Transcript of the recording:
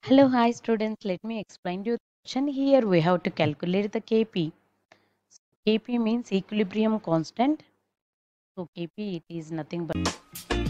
Hello, hi students. Let me explain to you the question. Here we have to calculate the Kp. Kp means equilibrium constant. So Kp it is nothing but